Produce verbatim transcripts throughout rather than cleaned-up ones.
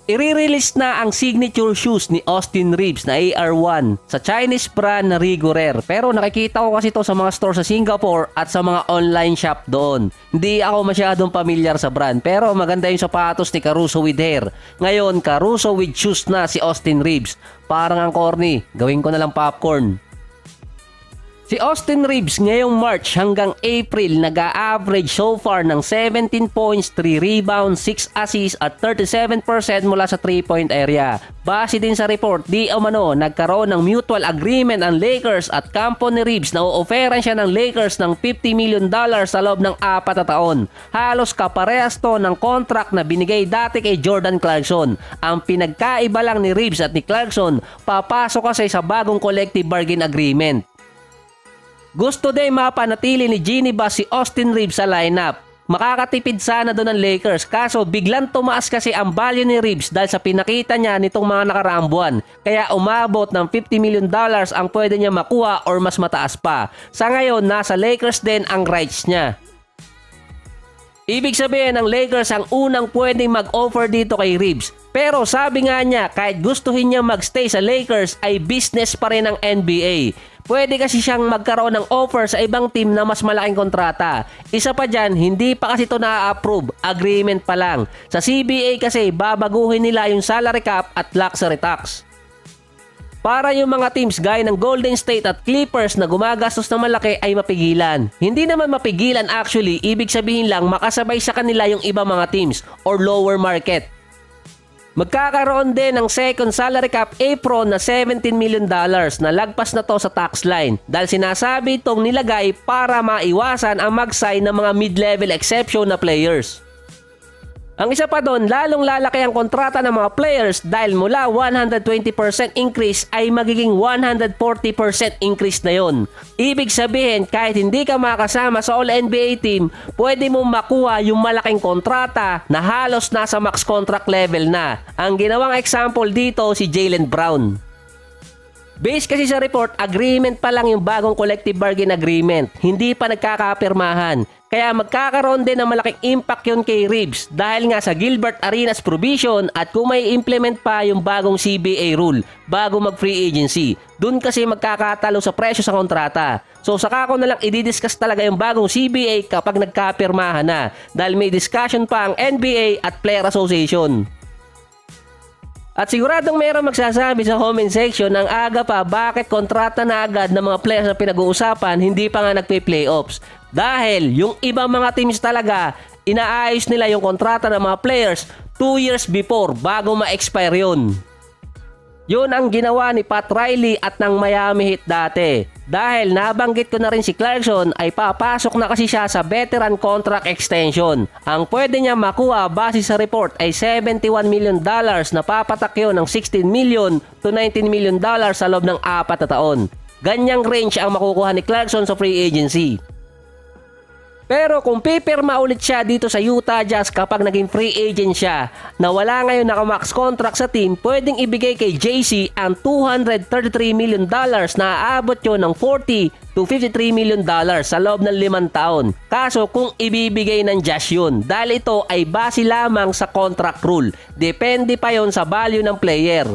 I-release na ang signature shoes ni Austin Reaves na A R one sa Chinese brand na Rigurer. Pero nakikita ko kasi ito sa mga store sa Singapore at sa mga online shop doon. Hindi ako masyadong pamilyar sa brand pero maganda yung sapatos ni Caruso with hair. Ngayon Caruso with shoes na si Austin Reaves. Parang ang corny, gawin ko na lang popcorn. Si Austin Reaves ngayong March hanggang April nag-a-average so far ng seventeen points, three rebounds, six assists at thirty-seven percent mula sa three point area. Base din sa report, di umano nagkaroon ng mutual agreement ang Lakers at kampo ni Reaves na o-offeran siya ng Lakers ng fifty million dollars sa loob ng apat na taon. Halos kaparehas to ng contract na binigay dati kay Jordan Clarkson. Ang pinagkaiba lang ni Reaves at ni Clarkson, papasok kasi sa bagong collective bargain agreement. Gusto din mapanatili ni Geneva si Austin Reaves sa lineup. Makakatipid sana doon ng Lakers kaso biglang tumaas kasi ang value ni Reaves dahil sa pinakita niya nitong mga nakaraang buwan. Kaya umabot ng fifty million dollars ang pwede niya makuha or mas mataas pa. Sa ngayon nasa Lakers din ang rights niya. Ibig sabihin ng Lakers ang unang pwedeng mag-offer dito kay Reaves. Pero sabi nga niya kahit gustuhin niya magstay sa Lakers ay business pa rin ng N B A. Pwede kasi siyang magkaroon ng offer sa ibang team na mas malaking kontrata. Isa pa dyan, hindi pa kasi ito na-approve. Agreement pa lang. Sa C B A kasi babaguhin nila yung salary cap at luxury tax. Para yung mga teams gaya ng Golden State at Clippers na gumagastos ng malaki ay mapigilan. Hindi naman mapigilan actually, ibig sabihin lang makasabay sa kanila yung ibang mga teams or lower market. Magkakaroon din ng second salary cap apron na seventeen million dollars na lagpas na to sa tax line dahil sinasabi itong nilagay para maiwasan ang mag-sign ng mga mid-level exception na players. Ang isa pa doon, lalong lalaki ang kontrata ng mga players dahil mula one hundred twenty percent increase ay magiging one hundred forty percent increase na yon. Ibig sabihin kahit hindi ka makasama sa All N B A team, pwede mo makuha yung malaking kontrata na halos nasa max contract level na. Ang ginawang example dito si Jaylen Brown. Based kasi sa report, agreement pa lang yung bagong collective bargain agreement. Hindi pa nagkakapirmahan. Kaya magkakaroon din ng malaking impact yun kay Reaves dahil nga sa Gilbert Arenas provision at kung may implement pa yung bagong C B A rule bago mag-free agency. Dun kasi magkakatalo sa presyo sa kontrata. So saka ko na lang i-discuss talaga yung bagong C B A kapag nagkapirmahan na dahil may discussion pa ang N B A at Player Association. At siguradong mayroong magsasabi sa comment section ng aga pa bakit kontrata na agad ng mga players na pinag-uusapan hindi pa nga nagpe-playoffs. Dahil yung ibang mga teams talaga inaayos nila yung kontrata ng mga players two years before bago ma-expire yun. Yun ang ginawa ni Pat Riley at ng Miami Heat dati. Dahil nabanggit ko na rin si Clarkson ay papasok na kasi siya sa veteran contract extension. Ang pwede niya makuha base sa report ay seventy-one million dollars na papatak yun ng sixteen million to nineteen million dollars sa loob ng apat na taon. Ganyang range ang makukuha ni Clarkson sa free agency. Pero kung pipirma ulit siya dito sa Utah Jazz kapag naging free agent siya na wala ngayon nakamax contract sa team, pwedeng ibigay kay J C ang two hundred thirty-three million dollars na aabot yun ng forty to fifty-three million dollars sa loob ng limang taon. Kaso kung ibibigay ng Jazz yun dahil ito ay base lamang sa contract rule. Depende pa yon sa value ng player.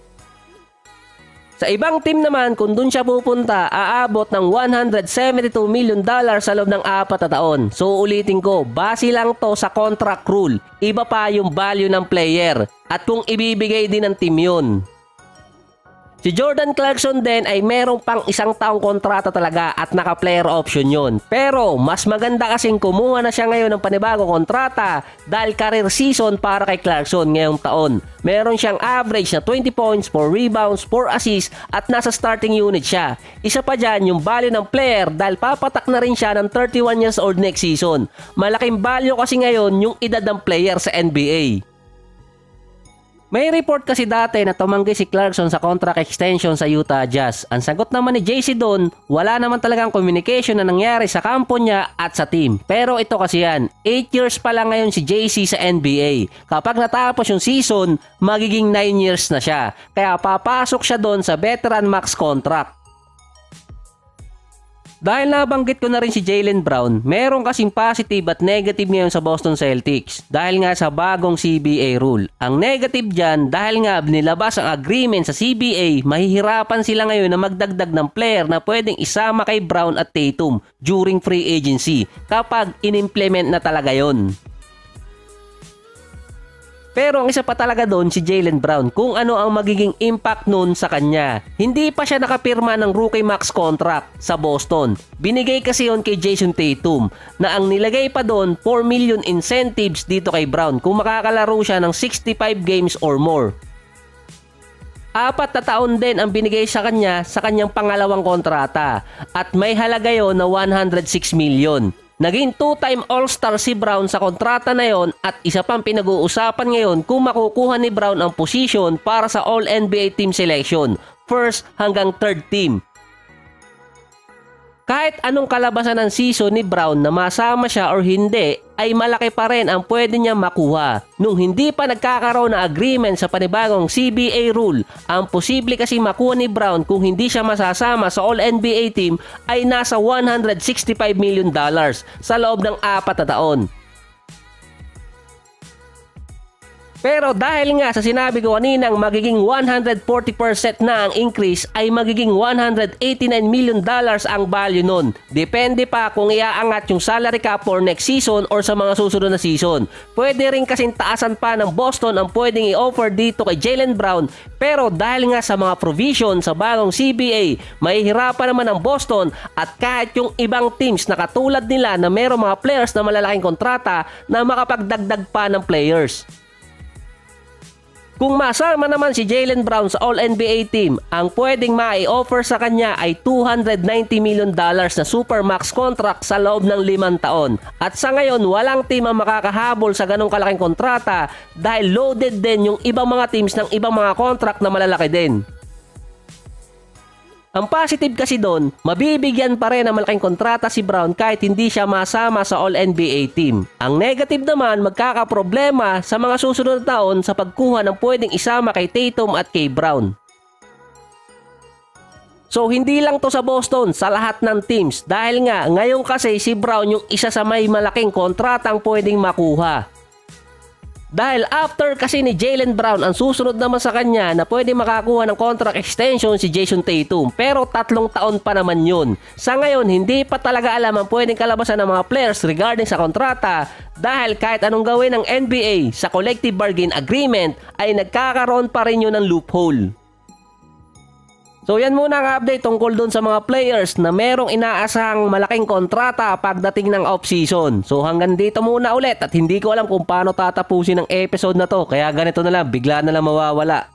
Sa ibang team naman, kung dun siya pupunta, aabot ng one hundred seventy-two million dollars sa loob ng apat na taon. So ulitin ko, base lang to sa contract rule. Iba pa yung value ng player at kung ibibigay din ng team yun. Si Jordan Clarkson din ay merong pang isang taong kontrata talaga at naka-player option yun. Pero mas maganda kasing kumuha na siya ngayon ng panibagong kontrata dahil career season para kay Clarkson ngayong taon. Meron siyang average na twenty points, four rebounds, four assists at nasa starting unit siya. Isa pa dyan yung value ng player dahil papatak na rin siya ng thirty-one years old next season. Malaking value kasi ngayon yung edad ng player sa N B A. May report kasi dati na tumanggi si Clarkson sa contract extension sa Utah Jazz. Ang sagot naman ni J C doon, wala naman talagang communication na nangyari sa kampo niya at sa team. Pero ito kasi yan, eight years pa lang ngayon si J C sa N B A. Kapag natapos yung season, magiging nine years na siya. Kaya papasok siya doon sa veteran max contract. Dahil nabanggit ko na rin si Jaylen Brown, meron kasing positive at negative ngayon sa Boston Celtics dahil nga sa bagong C B A rule. Ang negative dyan, dahil nga nilabas ang agreement sa C B A, mahihirapan sila ngayon na magdagdag ng player na pwedeng isama kay Brown at Tatum during free agency kapag in-implement na talaga yon. Pero ang isa pa talaga doon si Jaylen Brown kung ano ang magiging impact nun sa kanya. Hindi pa siya nakapirma ng rookie max contract sa Boston. Binigay kasi yon kay Jason Tatum na ang nilagay pa doon four million incentives dito kay Brown kung makakalaro siya ng sixty-five games or more. Apat na taon din ang binigay sa kanya sa kanyang pangalawang kontrata at may halaga yon na one hundred six million. Naging two-time All-Star si Brown sa kontrata na yon at isa pang pinag-uusapan ngayon kung makukuha ni Brown ang posisyon para sa All-N B A team selection, first hanggang third team. Kahit anong kalabasan ng season ni Brown na masama siya or hindi, ay malaki pa rin ang pwede niya makuha. Nung hindi pa nagkakaroon na agreement sa panibagong C B A rule, ang posible kasi makuha ni Brown kung hindi siya masasama sa All-N B A team ay nasa one hundred sixty-five million dollars sa loob ng apat na taon. Pero dahil nga sa sinabi ko kaninang magiging one hundred forty percent na ang increase ay magiging one hundred eighty-nine million dollars ang value nun. Depende pa kung iaangat yung salary cap for next season or sa mga susunod na season. Pwede rin kasing taasan pa ng Boston ang pwedeng i-offer dito kay Jaylen Brown, pero dahil nga sa mga provision sa bagong C B A, mahihirapan naman ang Boston at kahit yung ibang teams na katulad nila na mayroong mga players na malalaking kontrata na makapagdagdag pa ng players. Kung masama naman si Jaylen Brown sa All-N B A team, ang pwedeng mai-offer sa kanya ay two hundred ninety million dollars na supermax contract sa loob ng limang taon. At sa ngayon, walang team ang makakahabol sa ganong kalaking kontrata dahil loaded din yung ibang mga teams ng ibang mga contract na malalaki din. Ang positive kasi doon, mabibigyan pa rin ng malaking kontrata si Brown kahit hindi siya masama sa All-N B A team. Ang negative naman, magkakaproblema sa mga susunod na taon sa pagkuha ng pwedeng isama kay Tatum at kay Brown. So hindi lang to sa Boston, sa lahat ng teams. Dahil nga, ngayon kasi si Brown yung isa sa may malaking kontratang pwedeng makuha. Dahil after kasi ni Jaylen Brown, ang susunod naman sa kanya na pwede makakuha ng contract extension si Jason Tatum. Pero tatlong taon pa naman yun. Sa ngayon, hindi pa talaga alam ang pwedeng kalabasan ng mga players regarding sa kontrata dahil kahit anong gawin ng N B A sa collective bargain agreement ay nagkakaroon pa rin yun ng loophole. So yan muna ang update tungkol dun sa mga players na merong inaasahang malaking kontrata pagdating ng off-season. So hanggang dito muna ulit at hindi ko alam kung paano tatapusin ang episode na to. Kaya ganito na lang, bigla na lang mawawala.